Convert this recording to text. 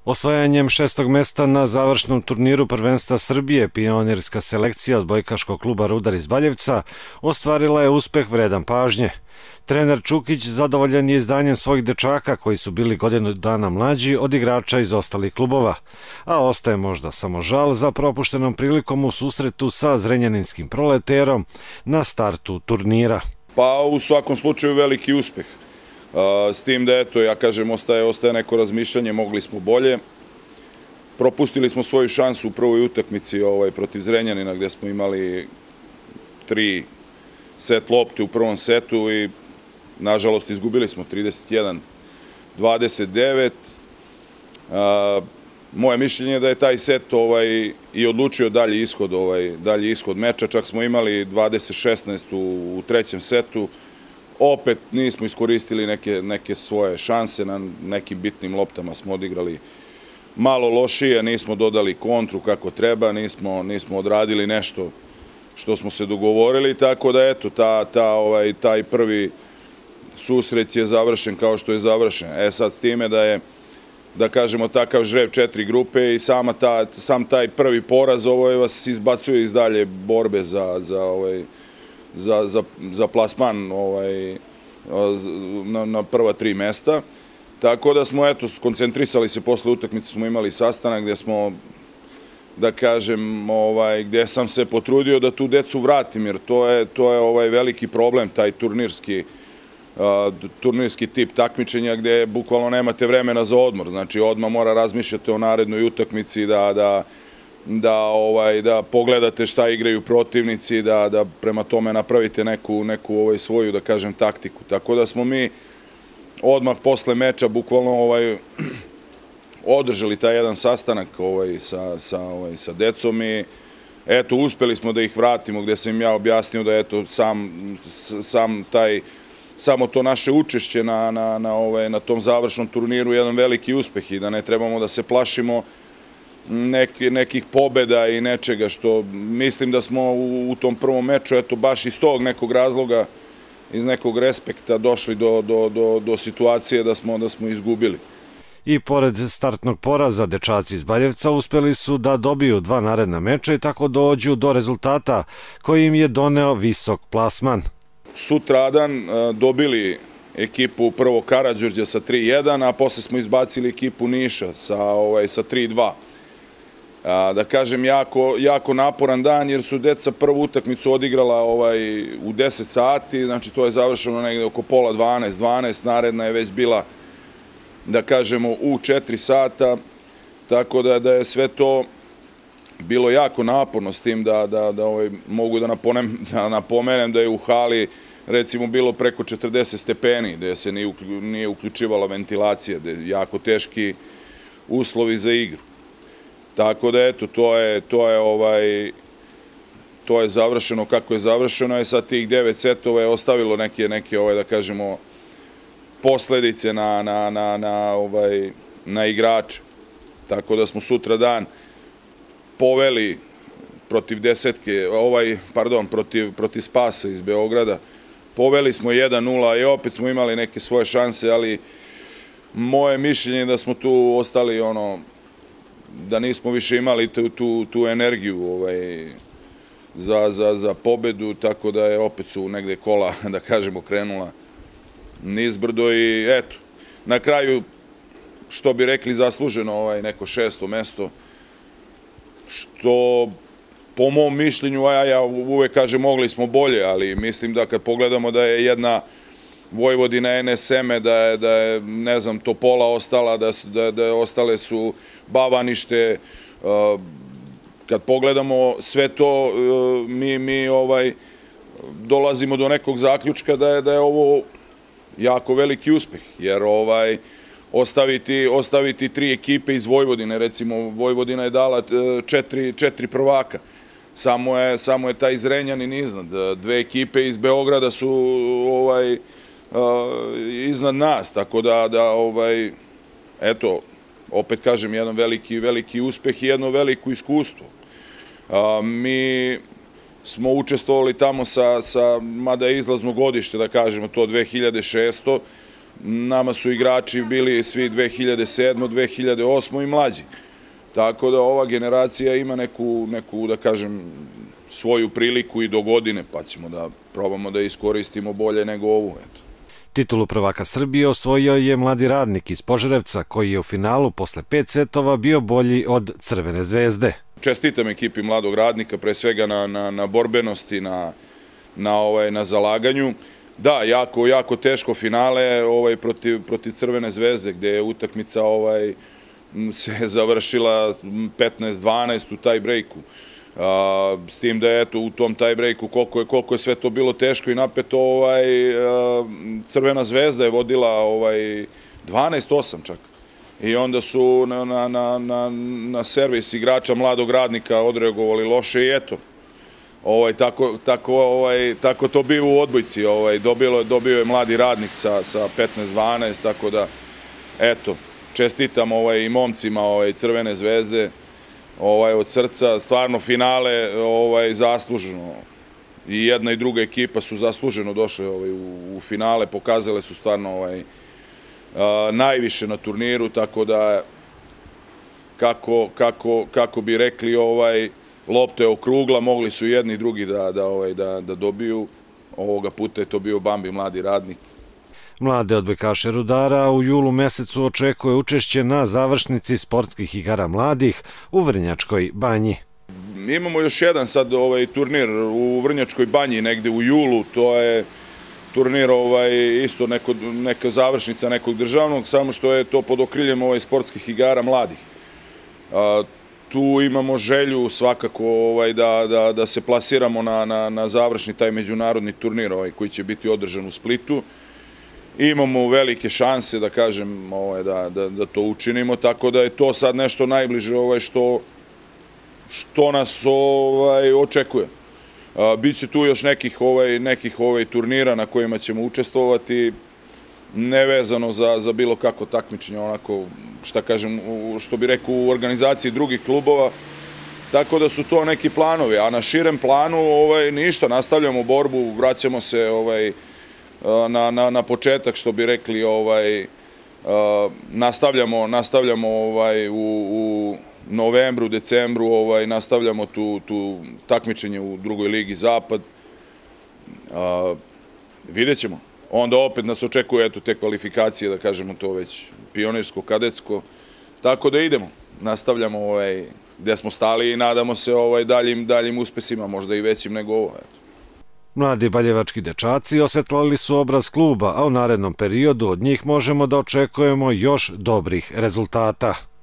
Osvajanjem 6. mesta na završnom turniru prvenstva Srbije, pionirska selekcija odbojkaškog kluba Rudar iz Baljevca ostvarila je uspeh vredan pažnje. Trener Čukić zadovoljan je izdanjem svojih dečaka koji su bili godinu dana mlađi od igrača iz ostalih klubova, a ostaje možda samo žal za propuštenom prilikom u susretu sa zrenjaninskim Proleterom na startu turnira. Pa u svakom slučaju veliki uspeh. S tim da, eto, ja kažem, ostaje neko razmišljanje, mogli smo bolje. Propustili smo svoju šansu u prvoj utakmici protiv Zrenjanina, gde smo imali 3 set lopte u prvom setu i, nažalost, izgubili smo 31-29. Moje mišljenje je da je taj set i odlučio dalji ishod meča. Čak smo imali 20-16 u trećem setu. Opet nismo iskoristili neke svoje šanse, na nekim bitnim loptama smo odigrali malo lošije, nismo dodali kontru kako treba, nismo odradili nešto što smo se dogovorili, tako da eto, taj prvi susret je završen kao što je završen. Sad s time da je, da kažemo, takav žreb 4 grupe i sam taj prvi poraz vas izbacuje iz dalje borbe za plasman na prva 3 mesta. Tako da smo, eto, skoncentrisali se posle utakmice, smo imali sastanak gde smo, da kažem, gde sam se potrudio da tu decu vratim, jer to je veliki problem, taj turnirski tip takmičenja gde bukvalno nemate vremena za odmor. Znači, odmah mora razmišljati o narednoj utakmici, da pogledate šta igraju protivnici, da prema tome napravite neku svoju, da kažem, taktiku. Tako da smo mi odmah posle meča bukvalno održali taj jedan sastanak sa decom i eto, uspeli smo da ih vratimo, gde sam im ja objasnio da eto, samo to naše učešće na tom završnom turniru je jedan veliki uspeh i da ne trebamo da se plašimo nekih pobeda i nečega, što mislim da smo u tom prvom meču, eto, baš iz tog nekog razloga, iz nekog respekta došli do situacije da smo izgubili. I pored startnog poraza, dečaci iz Baljevca uspeli su da dobiju 2 naredna meča i tako dođu do rezultata koji im je doneo visok plasman. Sutradan dobili ekipu prvo Karađorđa sa 3-1, a posle smo izbacili ekipu Niša sa 3-2. Da kažem, jako naporan dan, jer su deca prvu utakmicu odigrala u 10 sati, znači to je završeno negde oko pola 12, naredna je već bila, da kažemo, u 4 sata, tako da je sve to bilo jako naporno, s tim da mogu da napomenem da je u hali recimo bilo preko 40 stepeni, gde se nije uključivala ventilacija, gde je jako teški uslovi za igru. Tako da, eto, to je završeno kako je završeno, i sad tih 9 setova je ostavilo neke, da kažemo, posledice na igrače. Tako da smo sutra dan poveli protiv protiv Spasa iz Beograda. Poveli smo 1-0 i opet smo imali neke svoje šanse, ali moje mišljenje je da smo tu ostali da nismo više imali tu energiju za pobedu, tako da je opet su negde kola, da kažemo, krenula nizbrdo i eto, na kraju, što bi rekli, zasluženo neko 6. mesto, što po mom mišljenju, ja uvek kažem mogli smo bolje, ali mislim da kad pogledamo da je jedna Vojvodina NSM, da je, ne znam, Topola ostala, da ostale su Bavanište, kad pogledamo sve to, mi dolazimo do nekog zaključka da je ovo jako veliki uspeh, jer ostaviti 3 ekipe iz Vojvodine, recimo Vojvodina je dala 4 prvaka, samo je taj Zrenjanin iznad, 2 ekipe iz Beograda su iznad nas, tako da eto, opet kažem, jedan veliki uspeh i jedno veliko iskustvo. Mi smo učestvovali tamo mada je izlazno godište, da kažemo, to 2600, nama su igrači bili svi 2007. 2008. i mlađi. Tako da ova generacija ima neku, da kažem, svoju priliku i do godine, pa ćemo da probamo da iskoristimo bolje nego ovu. Titulu prvaka Srbije osvojio je mladi Radnik iz Požarevca, koji je u finalu posle 5 setova bio bolji od Crvene zvezde. Čestitam ekipi mladog Radnika, pre svega na borbenosti, na zalaganju. Da, jako teško finale protiv Crvene zvezde, gde je utakmica se završila 15-12 u taj breaku. S tim da je u tom taj breaku koliko je sve to bilo teško i napeto, Crvena zvezda je vodila 12-8 čak. I onda su na servis igrača mladog Radnika odreagovali loše i eto. Tako to biva u odbojci. Dobio je mladi Radnik sa 15-12, tako da eto, čestitam i momcima Crvene zvezde od srca. Stvarno finale zasluženo. I jedna i druga ekipa su zasluženo došle u finale, pokazale su stvarno najviše na turniru, tako da kako bi rekli, lopta je okrugla, mogli su jedni i drugi da dobiju. Ovoga puta je to bio Bambi mladi Radnik. Mlade odbojkaše Rudara u julu mesecu očekuje učešće na završnici sportskih igara mladih u Vrnjačkoj banji. Imamo još jedan sad turnir u Vrnjačkoj banji negde u julu, to je turnir isto neka završnica nekog državnog, samo što je to pod okriljem sportskih igara mladih. Tu imamo želju svakako da se plasiramo na završni taj međunarodni turnir koji će biti održan u Splitu. Imamo velike šanse, da kažem, da to učinimo, tako da je to sad nešto najbliže što nas očekuje. Biće tu još nekih turnira na kojima ćemo učestvovati, nevezano za bilo kako takmičenje, onako, što bi rekao, u organizaciji drugih klubova, tako da su to neki planovi, a na širem planu ništa, nastavljamo borbu, vraćamo se na početak, što bi rekli, nastavljamo u novembru, decembru, nastavljamo tu takmičenje u drugoj ligi Zapad. Vidjet ćemo. Onda opet nas očekuje te kvalifikacije, da kažemo to već pionirsko, kadetsko. Tako da idemo. Nastavljamo gde smo stali i nadamo se daljim uspesima, možda i većim nego ovo. Mladi baljevački dečaci osvetlali su obraz kluba, a u narednom periodu od njih možemo da očekujemo još dobrih rezultata.